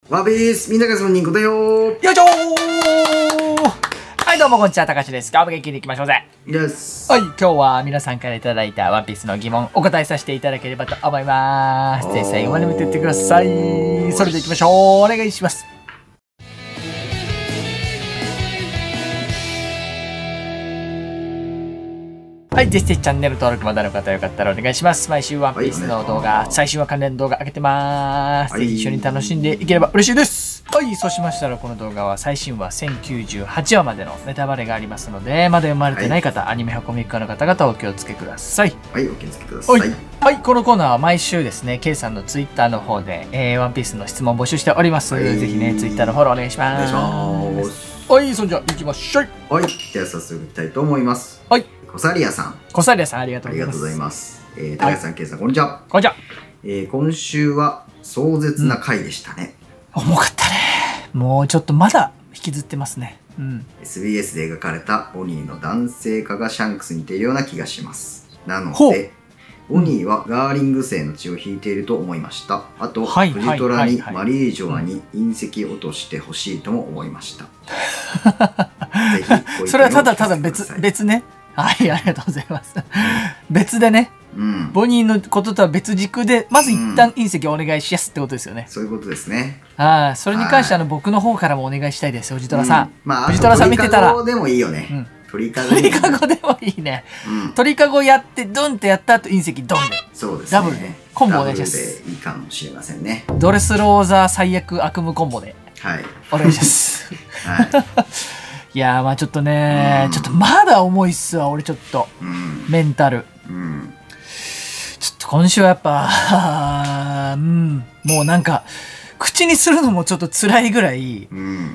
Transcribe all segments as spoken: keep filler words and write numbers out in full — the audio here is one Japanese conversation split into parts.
ワンピースみんながそのにこだよー。 よいしょー。はいどうもこんにちは、たかしです。今日も元気にいきましょうぜ。 です。 はい、今日は皆さんからいただいたワンピースの疑問お答えさせていただければと思います。ぜひ最後まで見ていってください。それでいきましょう。お願いします。はい、ぜひぜひチャンネル登録まだの方よかったらお願いします。毎週ワンピースの動画、はい、最新話関連動画上げてます。はい、ぜひ一緒に楽しんでいければ嬉しいです。はい、そうしましたらこの動画は最新話せんきゅうじゅうはちわまでのネタバレがありますので、まだ読まれてない方、はい、アニメ箱ミッカの方々お気をつけください。 はい、お気をつけください。はい、 はい、このコーナーは毎週ですね、K さんのツイッターの方で、えー、ワンピースの質問を募集しております。はい、ぜひね、ツイッターのフォローお願いします。お願いします。はい、それじゃあ行きましょう。 はい、では早速いきたいと思います。 はい。 コサリアさん。 コサリアさん、ありがとうございます。 ありがとうございます。えー、高橋さん、ケイさん、こんにちは。 こんにちは。 えー、今週は壮絶な回でしたね。 うん、重かったね。もうちょっとまだ引きずってますね。うん。 エスビーエス で描かれたボニーの男性化がシャンクスに似ているような気がします。なので、ボニーはガーリング星の血を引いていると思いました。あと、フジトラにマリージョアに隕石落としてほしいとも思いました。ぜひご意見を聞かせてください。 それはただただ別、別ね。はい、ありがとうございます。別でね、うん、ボニーのこととは別軸で、まず一旦隕石お願いしやすってことですよね。 うん、そういうことですね。 はい、それに関してあの僕の方からもお願いしたいです、藤虎さん。うん、 まあ、 藤虎さん見てたら。 鳥かごでもいいよね。うん、鳥かご。 鳥かごでもいいね。うん、鳥かごやって、ドンってやった後隕石ドンで。 そうですね。 ダブルで。コンボお願いします。 ダブルでいいかもしれませんね。 ドレスローザ最悪悪夢コンボで。 はい。 お願いします。はい。いやーまあちょっとね、うん、ちょっとまだ重いっすわ俺ちょっと、うん、メンタル、うん、ちょっと今週はやっぱうんもうなんか口にするのもちょっと辛いぐらい、うん、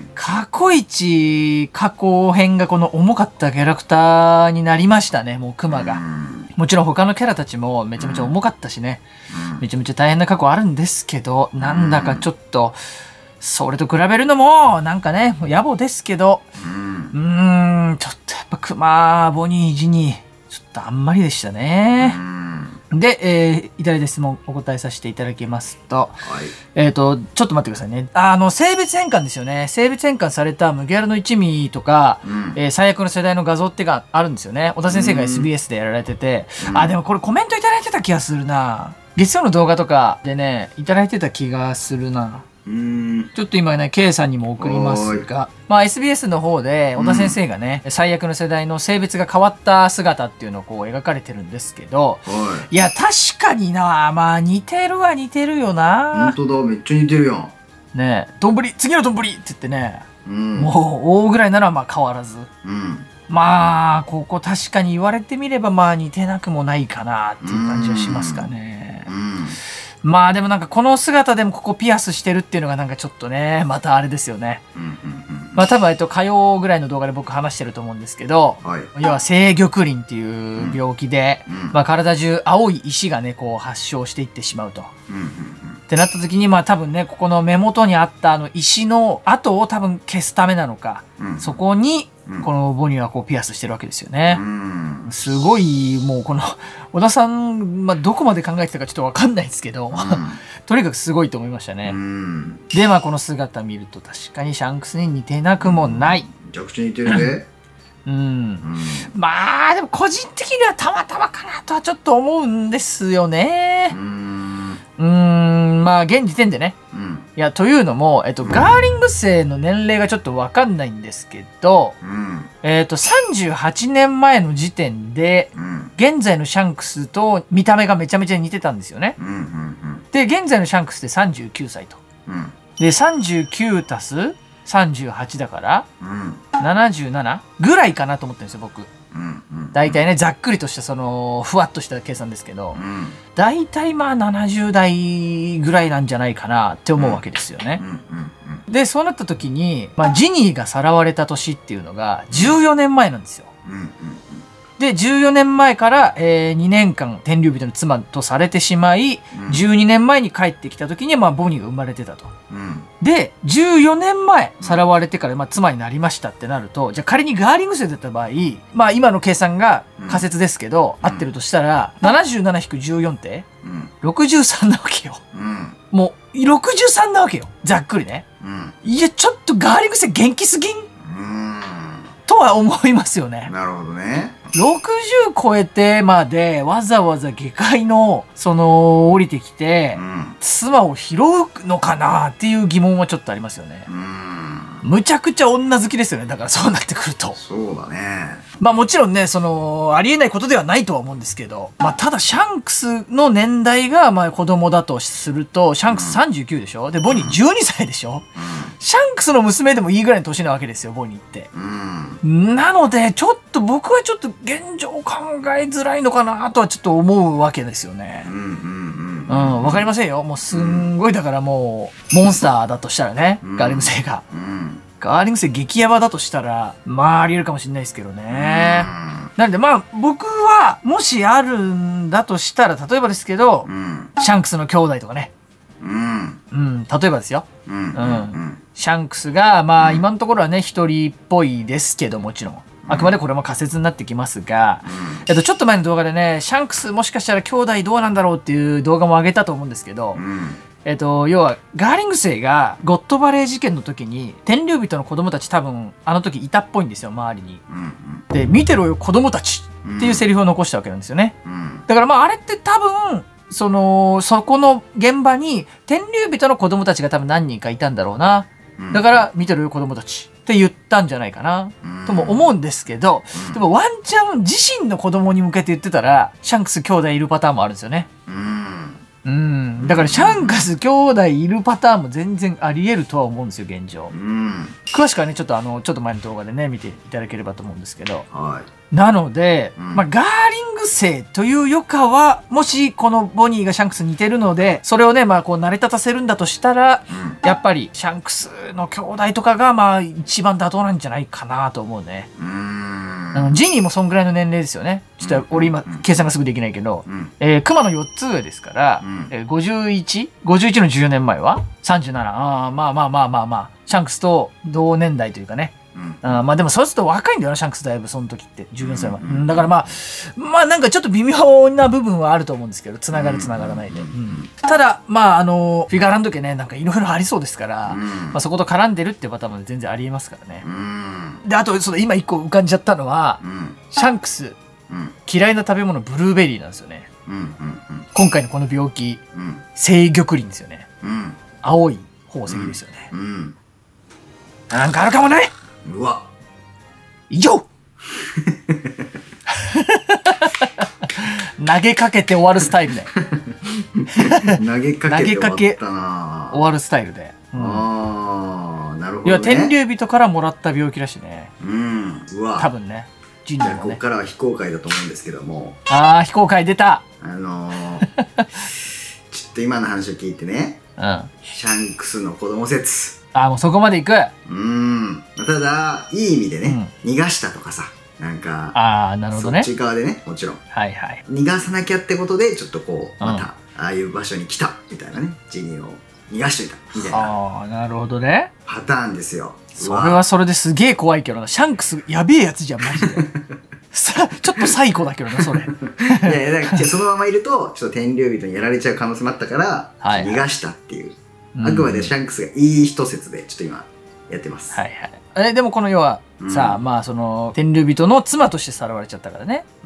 過去一過去編がこの重かったキャラクターになりましたね。もうクマが、うん、もちろん他のキャラたちもめちゃめちゃ重かったしね、うん、めちゃめちゃ大変な過去あるんですけど、なんだかちょっとそれと比べるのもなんかね野暮ですけど、うーん、ちょっとやっぱクマ、ボニー、ジニー、ちょっとあんまりでしたね。で、えー、いただいた質問お答えさせていただきますと、はい、えっと、ちょっと待ってくださいね。あの、性別変換ですよね。性別変換された麦わらの一味とか、うん、えー、最悪の世代の画像ってがあるんですよね。小田先生が エスビーエス でやられてて、うん、あ、でもこれコメントいただいてた気がするな。月曜の動画とかでね、いただいてた気がするな。うんちょっと今ね K さんにも送りますが、まあ、エスビーエス の方で小田先生がね、うん、最悪の世代の性別が変わった姿っていうのをこう描かれてるんですけど、いや確かにな、まあ似てるは似てるよな。 本当だ、めっちゃ似てるやんねえ。どんぶり次のどんぶりって言ってね、うん、もう大ぐらいならまあ変わらず、うん、まあここ確かに言われてみればまあ似てなくもないかなっていう感じはしますかね。うんうんまあでもなんかこの姿でもここピアスしてるっていうのがなんかちょっとね、またあれですよね。まあ多分えっと火曜ぐらいの動画で僕話してると思うんですけど、はい、要は青玉鱗っていう病気で、うん、まあ体中青い石がね、こう発症していってしまうと。ってなった時にまあ多分ね、ここの目元にあったあの石の跡を多分消すためなのか、うん、そこにこのボニーはこうピアスしてるわけですよね。うんすごいもうこの小田さん、まあ、どこまで考えてたかちょっと分かんないですけど、うん、とにかくすごいと思いましたね。うん、でまあこの姿見ると確かにシャンクスに似てなくもない。 めちゃくちゃ似てるね。 うん、うん、まあでも個人的にはたまたまかなとはちょっと思うんですよね。うんうーんまあ現時点でね。うんいやというのも、えっと、ガーリング星の年齢がちょっと分かんないんですけど、うん、えっとさんじゅうはちねんまえの時点で、うん、現在のシャンクスと見た目がめちゃめちゃ似てたんですよね。で現在のシャンクスってさんじゅうきゅうさいと。うん、でさんじゅうきゅう足すさんじゅうはちだから、うん、ななじゅうななぐらいかなと思ってるんですよ僕。大体ねざっくりとしたそのふわっとした計算ですけど、うん、大体まあななじゅう代ぐらいなんじゃないかなって思うわけですよね。でそうなった時に、まあ、ジニーがさらわれた年っていうのがじゅうよねんまえなんですよ。でじゅうよねんまえから、えー、にねんかん天竜人の妻とされてしまい、うん、じゅうにねんまえに帰ってきた時に、まあ、ボニーが生まれてたと。うん、 で、じゅうよねんまえ、さらわれてから、まあ、妻になりましたってなると、じゃあ仮にガーリング星だった場合、まあ、今の計算が仮説ですけど、うん、合ってるとしたら、ななじゅうなな引くじゅうよんって、うん、ろくじゅうさんなわけよ。うん、もう、ろくじゅうさんなわけよ。ざっくりね。うん、いや、ちょっとガーリング星元気すぎん、うん、とは思いますよね。 なるほどね。 ろくじゅう超えてまでわざわざ下界のその降りてきて、うん、妻を拾うのかなっていう疑問はちょっとありますよね。うんむちゃくちゃ女好きですよね。だからそうなってくると。 そうだね。 まあもちろんね、その、ありえないことではないとは思うんですけど、まあただシャンクスの年代がまあ子供だとすると、シャンクスさんじゅうきゅうでしょ、で、ボニーじゅうにさいでしょ、うん、シャンクスの娘でもいいぐらいの年なわけですよ、ボニーって。うん、なので、ちょっと僕はちょっと現状考えづらいのかなとはちょっと思うわけですよね。うんうんうん。うん、わかりませんよ。もうすんごい、だからもう、モンスターだとしたらね、うん、ガーリング星が。うんガーリング星激ヤバだとしたら、まああり得るかもしれないですけどね。なのでまあ僕は、もしあるんだとしたら、例えばですけど、うん、シャンクスの兄弟とかね。うん。うん、例えばですよ。うん。うん、シャンクスが、まあ今のところはね、一人っぽいですけど、もちろん。あくまでこれも仮説になってきますが、うん、えっと、ちょっと前の動画でね、シャンクスもしかしたら兄弟どうなんだろうっていう動画も上げたと思うんですけど、うんえっと、要は、ガーリング星がゴッドバレー事件の時に、天竜人の子供たち多分、あの時いたっぽいんですよ、周りに。うんうん、で、見てろよ、子供たちっていうセリフを残したわけなんですよね。うん、だからまあ、あれって多分、その、そこの現場に、天竜人の子供たちが多分何人かいたんだろうな。だから、見てろよ、子供たちって言ったんじゃないかな。とも思うんですけど、でもワンチャン自身の子供に向けて言ってたら、シャンクス兄弟いるパターンもあるんですよね。うん。だから、シャンクス兄弟いるパターンも全然あり得るとは思うんですよ、現状。うん。詳しくはね、ちょっとあの、ちょっと前の動画でね、見ていただければと思うんですけど。はい。なので、うん、まあ、ガーリング星というよかは、もし、このボニーがシャンクスに似てるので、それをね、まあ、こう、成り立たせるんだとしたら、うん、やっぱり、シャンクスの兄弟とかが、まあ、一番妥当なんじゃないかなと思うね。うん。あのジニーもそんぐらいの年齢ですよね。ちょっと俺今、計算がすぐできないけど、うん、えー、熊のよっつ上ですから、うん、えー、ごじゅういち?ごじゅういち のじゅうよねんまえはさんじゅうなな。ああ、まあまあまあまあまあ、シャンクスと同年代というかね。うん、あまあでもそうすると若いんだよな、シャンクスだいぶその時って。じゅうよんさいは。うん、だからまあ、まあなんかちょっと微妙な部分はあると思うんですけど、繋がる繋がらないで。うん、ただ、まああの、フィガーランド家ね、なんかいろいろありそうですから、うん、まあそこと絡んでるっていうパターンも全然ありえますからね。うん、で、あと、その今一個浮かんじゃったのは、うん、シャンクス、うん、嫌いな食べ物ブルーベリーなんですよね。うんうんうん、今回のこの病気、うん、青玉林ですよね。うん、青い宝石ですよね。うんうん、なんかあるかもね。うわ以上投げかけて終わるスタイルで投げかけて終わったな終わるスタイルで、 うん、ああなるほど、ね、 いや天竜人からもらった病気らしいね。 うんうわ多分ね人類のね。 ここからは非公開だと思うんですけども、 ああ非公開出た。 あのー、ちょっと今の話を聞いてね、うん、シャンクスの子供説。 ああ、もうそこまで行く。 うん。ただ、いい意味でね、うん、逃がしたとかさ、なんか、 ああ、なるほどね。 そっち側でね、もちろん。 はいはい。 逃がさなきゃってことで、ちょっとこう、また、ああいう場所に来た、みたいなね、ジニーを逃がしといた、みたいな。 ああ、なるほどね。 パターンですよ。 それはそれですげえ怖いけどな。シャンクス、やべえやつじゃん、マジで。さ、ちょっとサイコだけどな、それ。いやいや、だからそのままいると、ちょっと天竜人にやられちゃう可能性もあったから、はい、逃がしたっていう。あくまでシャンクスがいい人説で、ちょっと今、やってます。 はいはい。え、でもこの要は、うん、さあ、まあその、天竜人の妻としてさらわれちゃったからね。 うん。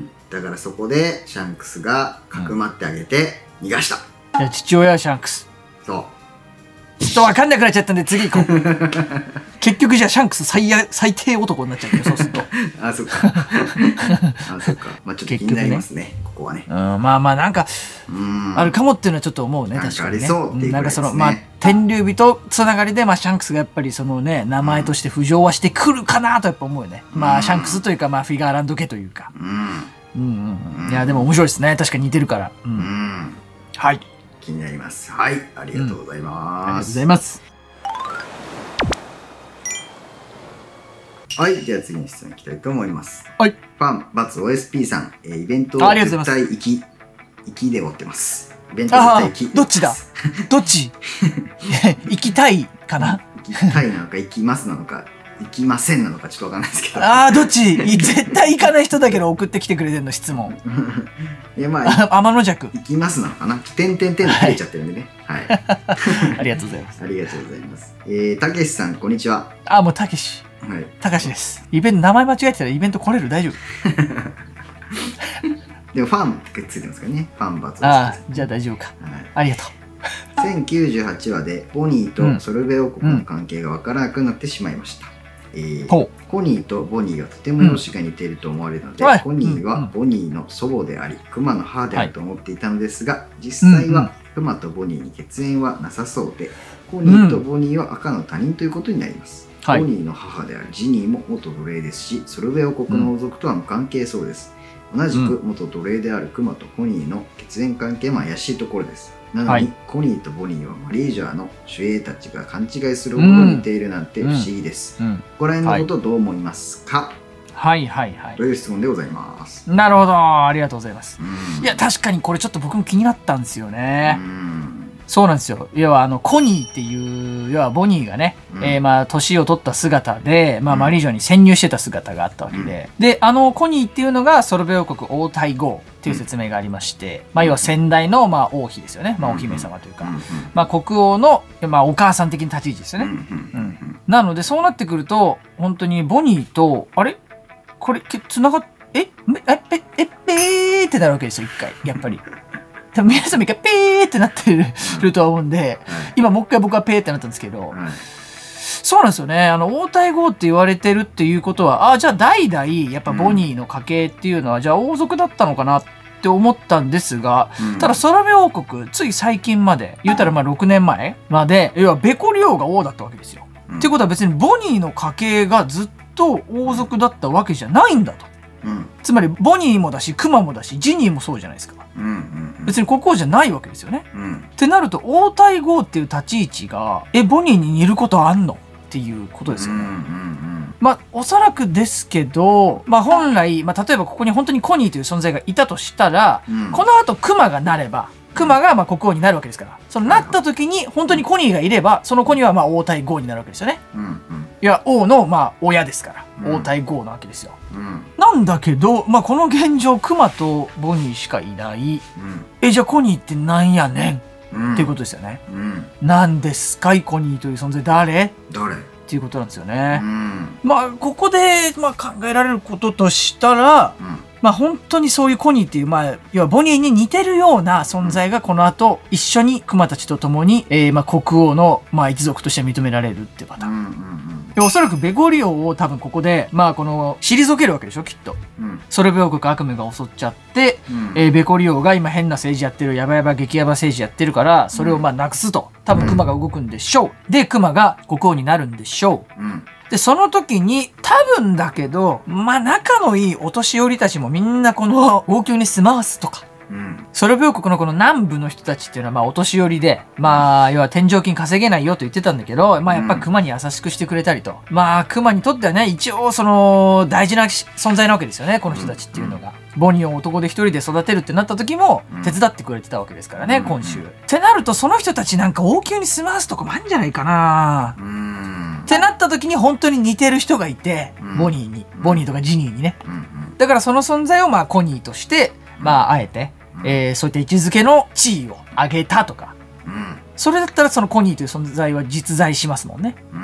だからそこで、シャンクスがかくまってあげて、逃がした。 うん、いや、父親はシャンクス。 そう。 ちょっとわかんなくなっちゃったんで、次行こう。結局じゃあシャンクス最悪最低男になっちゃうよ、そうすると。 あ、そっか。あ、そっか。まあちょっと気になりますね、ねここはね。 うん、まあまあなんか、あるかもっていうのはちょっと思うね、確かにね。ありそうっていう、ね、なんかその、まあ、天竜人つながりで、まあシャンクスがやっぱりそのね、名前として浮上はしてくるかなとやっぱ思うよね。うん、まあシャンクスというか、まあフィガーランド家というか。うん。うんうんうん。いや、でも面白いですね。確かに似てるから。うん。うん、はい。 気になります。はい、ありがとうございます。うん、ありがとうございます。 はい、では次の質問いきたいと思います。 はい。 ファン ×オーエスピー さん、えー、イベントを絶対行き、行きで追ってます。 イベント絶対行きどっちだどっち行きたいかな、 行きたいなのか行きますなのか行きませんなのかちょっとわかんないですけど。 ああ、どっち絶対行かない人だけど送ってきてくれてんの質問。 いやまあ、 天の弱。 行きますなのかな。点点点で切れちゃってるんでね。はい。 ありがとうございます。 ありがとうございます。えー、たけしさん、こんにちは。 あ、もうたけし。 はい。 たかしです。イベント、名前間違えてたらイベント来れる大丈夫でもファンってついてますからね。ファンバツ。 ああ、じゃあ大丈夫か。はい、ありがとう。 せんきゅうじゅうはちわでボニーとソルベ王国の関係がわからなくなってしまいました。うんえー、コニーとボニーはとても容姿が似ていると思われるので、うん、コニーはボニーの祖母であり、クマの母であると思っていたのですが、はい、実際はクマとボニーに血縁はなさそうで、コニーとボニーは赤の他人ということになります。うん、ボニーの母であるジニーも元奴隷ですし、ソルベ王国の王族とは無関係そうです。同じく元奴隷であるクマとコニーの血縁関係も怪しいところです。なのに、はい、コニーとボニーはマリージャーの守衛たちが勘違いするほど似ているなんて不思議です。うんうん、ここら辺のことどう思いますか？ はいはいはい。 という質問でございます。 なるほど、ありがとうございます。いや、確かにこれちょっと僕も気になったんですよね。そうなんですよ。要はあのコニーっていう要はボニーがね、うん、えー、まあ年を取った姿で、まあ、マリージョに潜入してた姿があったわけで、うん、であのコニーっていうのがソルベ王国王太后っていう説明がありまして、うん、まあ要は先代のまあ王妃ですよね、まあ、お姫様というか、うん、まあ国王のまあお母さん的な立ち位置ですよね。うん、なのでそうなってくると本当にボニーとあれこれつながっええええええーってなるわけですよ一回やっぱり。皆さんも一回ペーってなってるとは思うんで、はい、今もう一回僕はペーってなったんですけど、はい、そうなんですよね。あの王太后って言われてるっていうことは、あじゃあ代々やっぱボニーの家系っていうのは、うん、じゃあ王族だったのかなって思ったんですが、うん、ただソルベ王国つい最近まで言うたらまあろくねんまえまで要はベコリ王が王だったわけですよ。うん、っていうことは別にボニーの家系がずっと王族だったわけじゃないんだと。うん、つまりボニーもだしクマもだしジニーもそうじゃないですか。うんうんうん、別に国王じゃないわけですよね。うん、ってなると王太后っていう立ち位置がえボニーに似ることあんのっていうことですよね。まあおそらくですけど、まあ、本来、まあ、例えばここに本当にコニーという存在がいたとしたら、うん、このあとクマがなればクマがまあ国王になるわけですから、そのなった時に本当にコニーがいればそのコニーはまあ王太后になるわけですよね。うんうん、いや王のまあ親ですから、うん、王太后なわけですよ。うん、なんだけど、まあ、この現状クマとボニーしかいない、うん、えじゃあコニーってなんやねん、うん、っていうことですよね。うん、なんですかいコニーという存在誰誰っていうことなんですよね。うん、まあここで、まあ、考えられることとしたら、うん、まあ本当にそういうコニーっていう、まあ、要はボニーに似てるような存在がこの後一緒にクマたちと共に、えー、まあ国王の、まあ、一族として認められるっていうパターン。うんうんうん、おそらくベゴリ王を多分ここで、まあこの退けるわけでしょきっと。うん、ソルベ王国悪夢が襲っちゃって、うん、えー、ベゴリ王が今変な政治やってるヤバヤバ激ヤバ政治やってるからそれをまあなくすと多分クマが動くんでしょう。うん、でクマが国王になるんでしょう。うん、でその時に多分だけどまあ仲のいいお年寄りたちもみんなこの王宮に住まわすとか。うん、ソルベ王国のこの南部の人たちっていうのはまあお年寄りで、まあ要は天井金稼げないよと言ってたんだけど、まあやっぱ熊に優しくしてくれたりと、うん、まあ熊にとってはね一応その大事な存在なわけですよねこの人たちっていうのが。うん、ボニーを男で一人で育てるってなった時も手伝ってくれてたわけですからね、うん、今週。ってなるとその人たちなんか王宮に住まわすとこもあるんじゃないかな。うん、ってなった時に本当に似てる人がいて、うん、ボニーにボニーとかジニーにね。うん、だからその存在をまあコニーとしてまああえて。えー、そういった位置づけの地位を上げたとか、うん、それだったらそのコニーという存在は実在しますもんね、うん、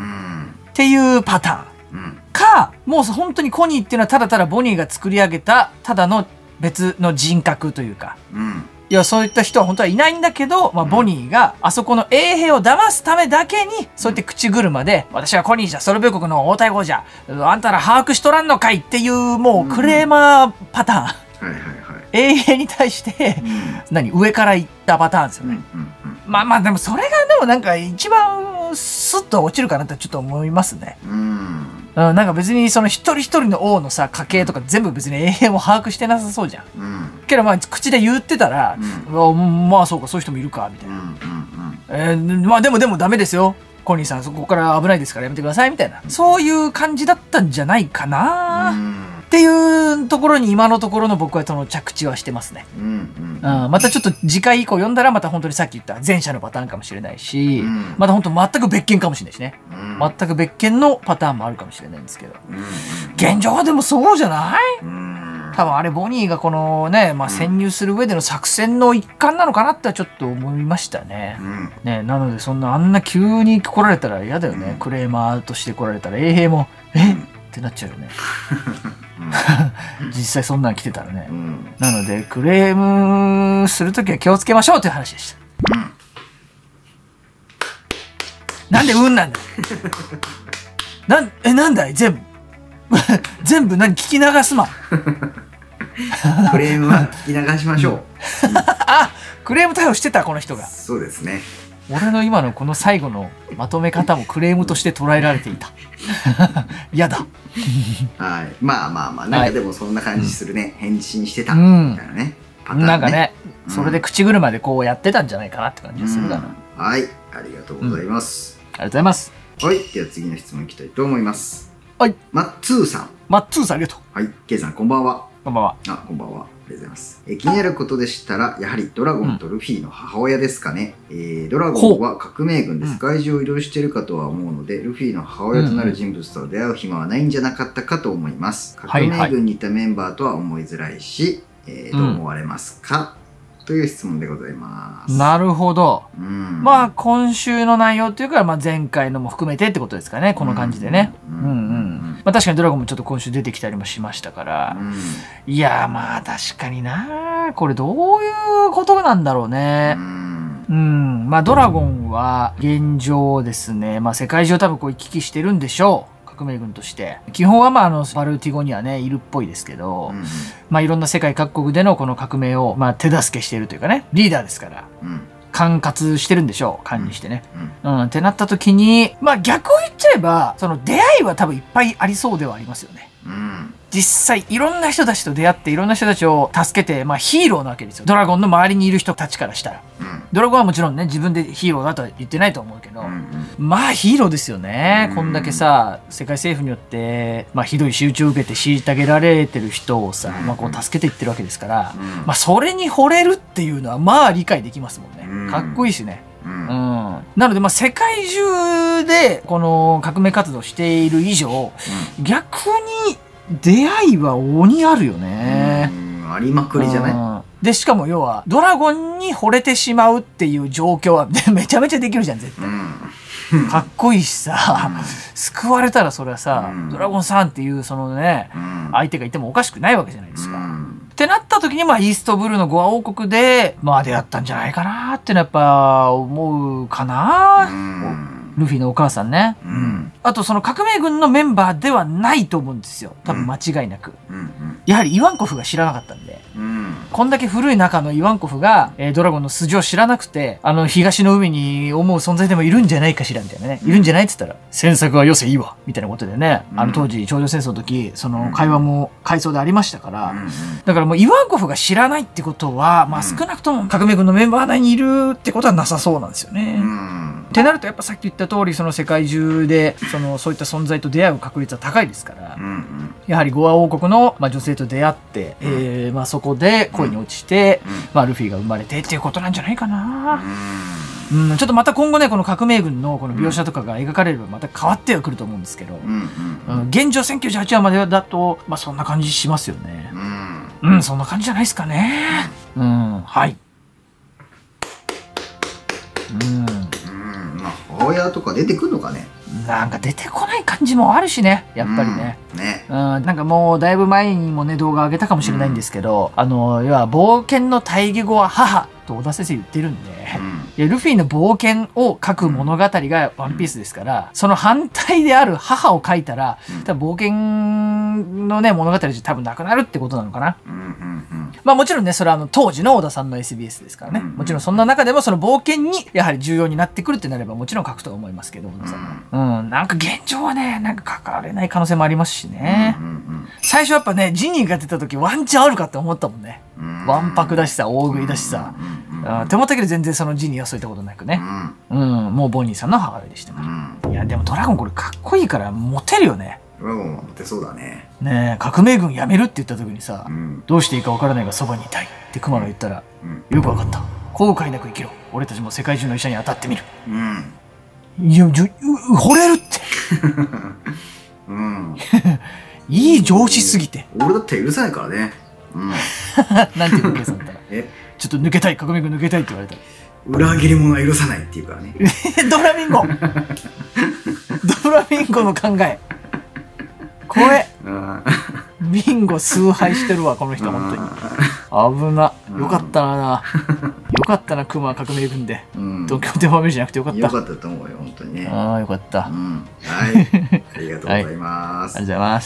っていうパターン、うん、かもう本当にコニーっていうのはただただボニーが作り上げたただの別の人格というか、うん、いやそういった人は本当はいないんだけど、まあ、ボニーがあそこの衛兵を騙すためだけにそうやって口車で、うん、私はコニーじゃソルベ国の王太后じゃあんたら把握しとらんのかいっていうもうクレーマーパターン、うんはいはいはい衛兵に対して、うん、何上から行ったパターンですよね。うんうんうん、まあまあでもそれがでもなんか一番スッと落ちるかなってちょっと思いますね。うん、なんか別にその一人一人の王のさ家系とか全部別に衛兵も把握してなさそうじゃん。うん、けどまあ口で言ってたら、うん、まあそうかそういう人もいるかみたいな。うんうんうんえー、まあでもでもダメですよ。コニーさんそこから危ないですからやめてくださいみたいな、そういう感じだったんじゃないかな。うんっっていうところに今のところの僕はその着地はしてますね。うんうんうん、またちょっと次回以降読んだらまた本当にさっき言った前者のパターンかもしれないし、うん、また本当全く別件かもしれないしね、うん、全く別件のパターンもあるかもしれないんですけど、うんうん、現状はでもそうじゃない、うん、多分あれボニーがこのね、まあ、潜入する上での作戦の一環なのかなってちょっと思いましたね。うん、ね、なのでそんなあんな急に来られたら嫌だよね、うん、クレーマーとして来られたら衛兵も「えっ?」ってなっちゃうよね。実際そんなん来てたらね、うん、なのでクレームするときは気をつけましょうという話でした、うん、なんで運なんだなんえなんだい全部全部何聞き流すまクレームは聞き流しましょう、うん、 あクレーム対応してたこの人が。 そうですね。 俺の今のこの最後のまとめ方もクレームとして捉えられていた。やだ。 はい。まあまあまあ、なんかでもそんな感じするね。はい、返信してたみたいなね。 パターンね。なんかね、うん、それで口車でこうやってたんじゃないかなって感じがするかな。 うん、はい。ありがとうございます。 うん、ありがとうございます。 はい。では次の質問いきたいと思います。 はい。 マッツーさん。 マッツーさんありがとう。 はい。ケイさん、こんばんは。 こんばんは。 あ、こんばんは。ありがとうございます。え気になることでしたら、やはりドラゴンとルフィの母親ですかね。うん、えー、ドラゴンは革命軍で世界中を移動しているかとは思うので、うん、ルフィの母親となる人物と出会う暇はないんじゃなかったかと思います。革命軍にいたメンバーとは思いづらいし、えー、どう思われますか、うん、という質問でございます。 なるほど。うん、まあ今週の内容というか、まあ、前回のも含めてってことですかね。この感じでね。うんうん。まあ確かにドラゴンもちょっと今週出てきたりもしましたから。うん、いやまあ確かにな。これどういうことなんだろうね。うん、うん。まあドラゴンは現状ですね。まあ世界中多分こう行き来してるんでしょう。革命軍として基本はまああのバルティゴにはねいるっぽいですけど、うん、まあいろんな世界各国でのこの革命をまあ手助けしているというかねリーダーですから、うん、管轄してるんでしょう管理してね、うん、うん、ってなった時にまあ逆を言っちゃえばその出会いは多分いっぱいありそうではありますよね。うん、実際いろんな人たちと出会っていろんな人たちを助けて、まあ、ヒーローなわけですよドラゴンの周りにいる人たちからしたら、うん、ドラゴンはもちろんね自分でヒーローだとは言ってないと思うけど、うんうん、まあヒーローですよね、うん、こんだけさ世界政府によって、まあ、ひどい仕打ちを受けて虐げられてる人をさ、うんまあ、こう助けていってるわけですから、うんまあ、それに惚れるっていうのはまあ理解できますもんね、うん、かっこいいしね。うん、なのでまあ世界中でこの革命活動している以上、うん、逆に出会いは鬼あるよね。 ありまくりじゃない。 でしかも要はドラゴンに惚れてしまうっていう状況はめちゃめちゃできるじゃん絶対、うん、かっこいいしさ、うん、救われたらそれはさ、うん、ドラゴンさんっていうそのね、うん、相手がいてもおかしくないわけじゃないですか、うん、ってなった時にまあイーストブルーのゴア王国でまあ出会ったんじゃないかなってのはやっぱ思うかな、うんルフィのお母さんね、うん、あとその革命軍のメンバーではないと思うんですよ多分間違いなく、うんうんうん、やはりイワンコフが知らなかったんで、うん、こんだけ古い中のイワンコフが、えー、ドラゴンの素性を知らなくてあの東の海に思う存在でもいるんじゃないかしらみたいなね、うん、いるんじゃないって言ったら詮索はよせいいわみたいなことでね、うん、あの当時朝鮮戦争の時その会話も回想でありましたから、うん、だからもうイワンコフが知らないってことは、まあ、少なくとも革命軍のメンバー内にいるってことはなさそうなんですよね、うんってなるとやっぱさっき言った通りその世界中でそのそういった存在と出会う確率は高いですから、うんうん、やはりゴア王国の、まあ、女性と出会って、うんえーまあ、そこで恋に落ちて、うんまあ、ルフィが生まれてっていうことなんじゃないかな、うんうん、ちょっとまた今後ねこの革命軍のこの描写とかが描かれればまた変わってはくると思うんですけど、うんうんうん、現状せんきゅうじゅうはちわまでだと、まあ、そんな感じしますよね、うん、うん、そんな感じじゃないですかね、うん、はいうん母親とか出てくるのかね。 なんか出てこない感じもあるしねやっぱりね、うん、ね、うん、なんかもうだいぶ前にもね動画上げたかもしれないんですけど、うん、あの要は冒険の大義語は母と小田先生言ってるんで、うん、ルフィの冒険を書く物語がワンピースですから、うん、その反対である母を書いたら、うん、多分冒険のね物語じゃ多分なくなるってことなのかな、うんうんうん、まあもちろんねそれはあの当時の小田さんの エスビーエス ですからね、うんうん、もちろんそんな中でもその冒険にやはり重要になってくるってなればもちろん書くとは思いますけど小田さんは、うん、なんか現状はねなんか書かれない可能性もありますしね、うんうんうん、最初やっぱねジニーが出た時ワンチャンあるかって思ったもんね、うん、わんぱくだしさ大食いだしさ、うん、って思ったけど全然そのジニーはそういったことなくね、うん、うん、もうボニーさんの母親でしたから、うん、いやでもドラゴンこれかっこいいからモテるよね。 ドラゴンはモテそうだね。 ねえ、革命軍やめるって言った時にさ、うん、どうしていいか分からないがそばにいたいって熊野言ったら、うん、よく分かった。後悔なく生きろ。俺たちも世界中の医者に当たってみる。うん。いや、じゅ、惚れるって。うん。いい上司すぎて。 俺だって許さないからね。うん。 なんていうの、ケイさんだったら。え、ちょっと抜けたい、革命軍抜けたいって言われたら。 裏切り者は許さないっていうからね。 ドラミンゴドラミンゴの考え。怖え。ビンゴ崇拝してるわ、この人、本当に。危な。よかったな。よかったな、クマ革命軍で。東京テーマビルじゃなくてよかった。 よかったと思うよ、本当にね。 ああ、よかった。はい。 ありがとうございます。 ありがとうございます。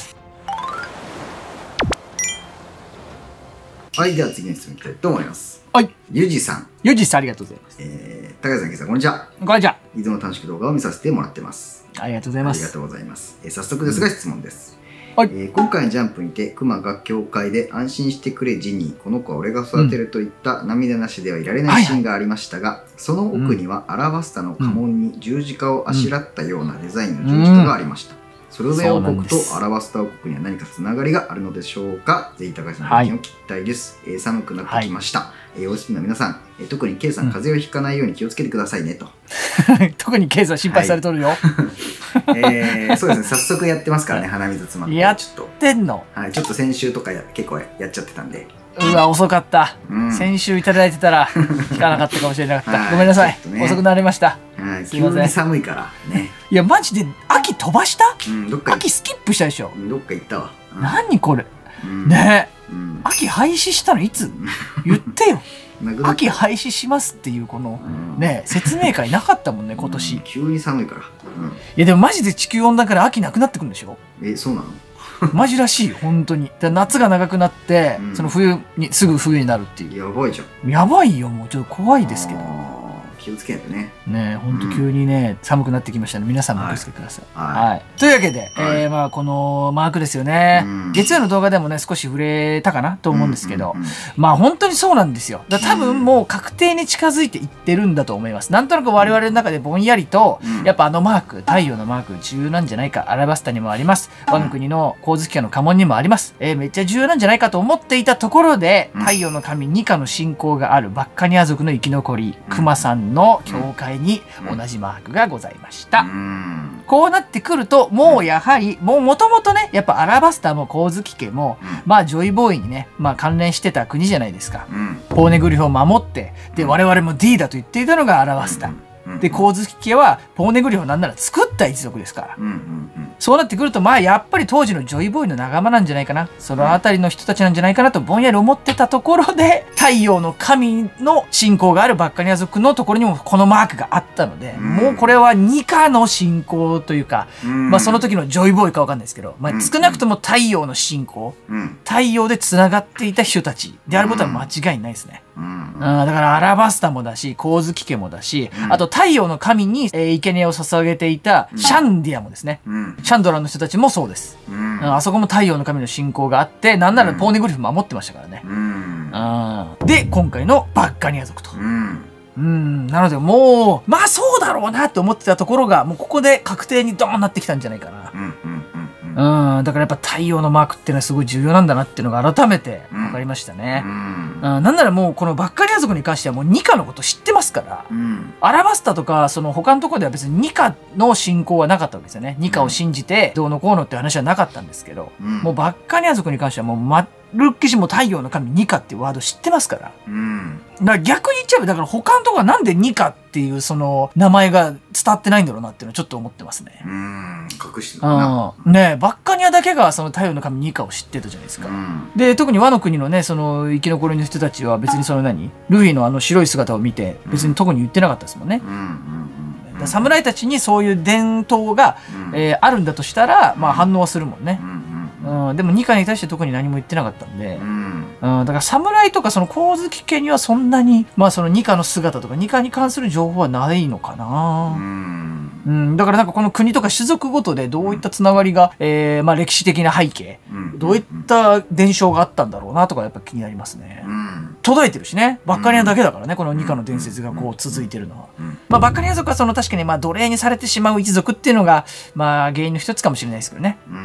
はい、では次の質問いきたいと思います。 はい。 ゆじさん。 ゆじさん、ありがとうございます。 えー、高橋さん、けいさん、こんにちは。 こんにちは。 いつも楽しく動画を見させてもらってます。 ありがとうございます。 ありがとうございます。えー、早速ですが質問です。 はい。 えー、今回のジャンプにて、クマが教会で安心してくれジニー、この子は俺が育てるといった涙なしではいられないシーンがありましたが、その奥にはアラバスタの家紋に十字架をあしらったようなデザインの十字架がありました。ソルベ王国とアラバスタ王国には何かつながりがあるのでしょうか。ぜひ高橋さんの意見を聞きたいです。はい、えー、寒くなってきました。はい、えー、お休みの皆さん、えー、特に K さん、風邪をひかないように気をつけてくださいねと。 特に K さん心配されとるよ。はい、 えー、そうですね、早速やってますからね、鼻水詰まって。 やってんの。 はい、ちょっと先週とかや結構やっちゃってたんで。 うわ、遅かった。うん、先週いただいてたら引かなかったかもしれなかった。ごめんなさい、ね、遅くなりました。 はい、すいません。急に寒いからね。 いや、マジで秋飛ばした、 うん、どっか秋スキップしたでしょ。 どっか行ったわ。 うん、何これ、うん、ねえ、うん、秋廃止したのいつ言ってよ。秋廃止しますっていうこの、うん、ね説明会なかったもんね今年、うん、 急に寒いから、 うん、いやでもマジで地球温暖化で秋なくなってくるんでしょ。 え、そうなの？ マジらしいよ本当に。夏が長くなって、うん、その冬にすぐ冬になるっていう。 やばいじゃん。 やばいよ、もうちょっと怖いですけど。 気をつけないとね。 ねえ、ほんと急にね、うん、寒くなってきましたので、皆さんもお気をつけください。はい。はい、というわけで、はい、えー、まあ、このマークですよね。うん、月曜の動画でもね、少し触れたかなと思うんですけど、まあ、本当にそうなんですよ。だ多分もう確定に近づいていってるんだと思います。なんとなく我々の中でぼんやりと、うん、やっぱあのマーク、太陽のマーク、重要なんじゃないか。アラバスタにもあります。和の国の光月家の家紋にもあります。えー、めっちゃ重要なんじゃないかと思っていたところで、太陽の神ニカの信仰があるバッカニア族の生き残り、クマさんの教会に同じマークがございました。うん、こうなってくるともうやはりもうもともとねやっぱアラバスタも光月家も、うん、まあジョイボーイにね、まあ、関連してた国じゃないですか。うん、ポーネグリフを守ってで我々も ディー だと言っていたのがアラバスタ。で光月家はポーネグリフをなんなら作った一族ですから、そうなってくるとまあやっぱり当時のジョイボーイの仲間なんじゃないかな、その辺りの人たちなんじゃないかなとぼんやり思ってたところで、太陽の神の信仰があるバッカニア族のところにもこのマークがあったので、うん、もうこれはニカの信仰というか、うん、まあその時のジョイボーイかわかんないですけど、まあ、少なくとも太陽の信仰、うん、太陽でつながっていた人たちであることは間違いないですね。うん、だからアラバスタもだし光月家もだし、うん、あと太陽の神に、えー、生贄を捧げていたシャンディアもですね、うん、シャンドラの人たちもそうです、うん、あそこも太陽の神の信仰があってなんならポーネグリフ守ってましたからね、うん、で今回のバッカニア族と、うんうん、なのでもうまあそうだろうなって思ってたところがもうここで確定にドーンなってきたんじゃないかな。うんうん、だからやっぱ太陽のマークっていうのはすごい重要なんだなっていうのが改めて分かりましたね。うん、なんならもうこのバッカニア族に関してはもうニカのこと知ってますから、うん、アラバスタとかその他のところでは別にニカの信仰はなかったわけですよね。ニカを信じてどうのこうのって話はなかったんですけど、うん、もうバッカニア族に関してはもうまルッキシも太陽の神ニカっていうワード知ってますから。うん、だから逆に言っちゃえばだから他のところはなんでニカっていうその名前が伝わってないんだろうなっていうのはちょっと思ってますね。うん、隠してるな。ねえバッカニアだけがその太陽の神ニカを知ってたじゃないですか。うん、で特に和の国のねその生き残りの人たちは別にその何ルフィのあの白い姿を見て別に特に言ってなかったですもんね。侍たちにそういう伝統が、うんえー、あるんだとしたら、まあ、反応はするもんね。うんうん、でもニカに対して特に何も言ってなかったんで、うんうん、だから侍とかその光月家にはそんなに、まあ、そのニカの姿とかニカに関する情報はないのかな。うんうん、だからなんかこの国とか種族ごとでどういったつながりが、えーまあ、歴史的な背景、うん、どういった伝承があったんだろうなとかやっぱ気になりますね。うん、途絶えてるしねバッカニアだけだからねこのニカの伝説がこう続いてるのは。まあ、バッカニア族はその確かにまあ奴隷にされてしまう一族っていうのがまあ原因の一つかもしれないですけどね。うん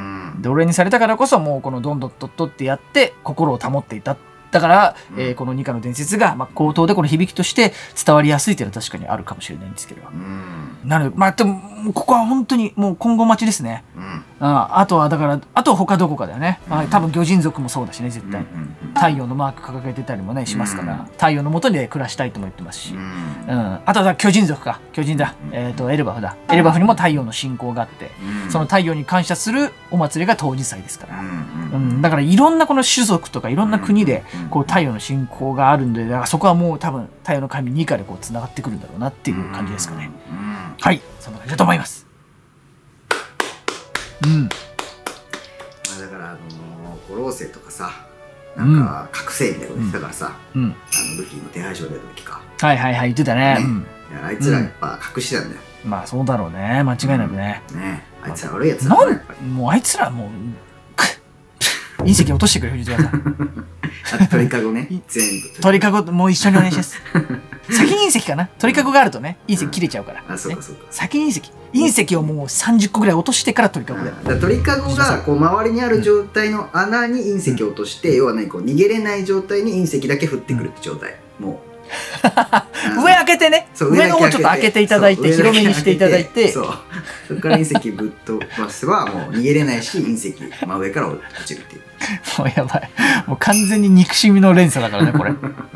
奴隷にされたからこそもうこのドンドッドッドってやって心を保っていた。だから、うん、えー、このニカの伝説が、まあ、口頭でこの響きとして伝わりやすいっていうのは確かにあるかもしれないんですけど。うん、なので、まあ、でも、ここは本当にもう今後待ちですね。うん、あ, あとは、だから、あとは他どこかだよね。うん、多分魚人族もそうだしね、絶対。うん、太陽のマーク掲げてたりもね、しますから、うん、太陽の下で暮らしたいとも言ってますし。うん、うん、あとは巨人族か。巨人だ。えっと、エルバフだ。エルバフにも太陽の信仰があって、うん、その太陽に感謝するお祭りが冬至祭ですから。うんうん、だから、いろんなこの種族とかいろんな国で、こう太陽の信仰があるんで、だからそこはもう多分太陽の神ニカでこうつながってくるんだろうなっていう感じですかね。はい、そんな感じだと思います。うん。まあだからあの五老星とかさ、なんか覚醒みたいなこと言ってたからさ、うん、あのルフィの手配書出た時か。 はいはいはい言ってたね。ね、 うん、いやあいつらやっぱ隠してたんだよ。 うん、まあそうだろうね、間違いなくね。 うん、ね、あいつら悪いやつだからやっぱり。 もうあいつらもう。隕石落としてくれ、藤田さん。 あと鳥かごね。全部。 鳥かごもう一緒にお願いします。先に隕石かな。鳥かごがあるとね、隕石切れちゃうから。 あ、そうかそうか。 先に隕石。隕石をもうさんじゅっこぐらい落としてから鳥かごで。 だ鳥かごがこう周りにある状態の穴に隕石を落として、要はね、こう逃げれない状態に隕石だけ降ってくるって状態。もう。 上開けてね、上の方ちょっと開けていただいて、広めにしていただいて、 そうそこから隕石ぶっ飛ばせばもう逃げれないし、隕石真上から落ちるっていう。 もうやばい、もう完全に憎しみの連鎖だからねこれ。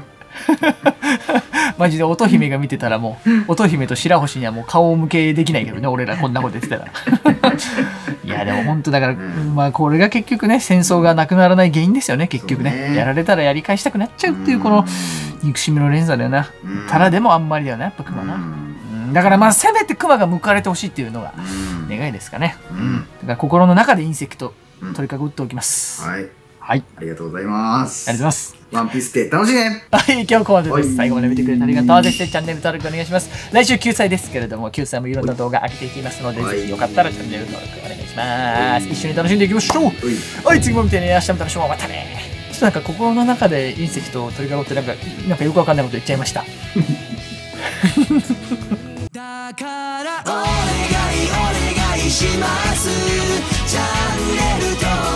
マジで乙姫が見てたらもう乙姫と白星にはもう顔を向けできないけどね、俺らこんなこと言ってたら。いやでも本当だから、うん、まあこれが結局ね、戦争がなくならない原因ですよね、結局 ね, ねやられたらやり返したくなっちゃうっていうこの憎しみの連鎖だよな。ただでもあんまりだよね、やっぱクマな。だからまあせめてクマが報われてほしいっていうのが願いですかね。うん、だから心の中で隕石と鳥かご打っておきます。 はい。 はい。 ありがとうございます。 ありがとうございます。 ワンピースって楽しいね。 はい、今日ここまでです。最後まで見てくれてありがとう。ぜひチャンネル登録お願いします。来週きゅうさいですけれども、きゅうさいもいろんな動画上げていきますので、ぜひよかったらチャンネル登録お願いします。一緒に楽しんでいきましょう。はい、次も見てね。明日も楽しもう。またね。ちょっとなんか心の中で隕石と鳥かごってなんか、なんかよくわかんないこと言っちゃいました。だからお願いお願いします。チャンネル登録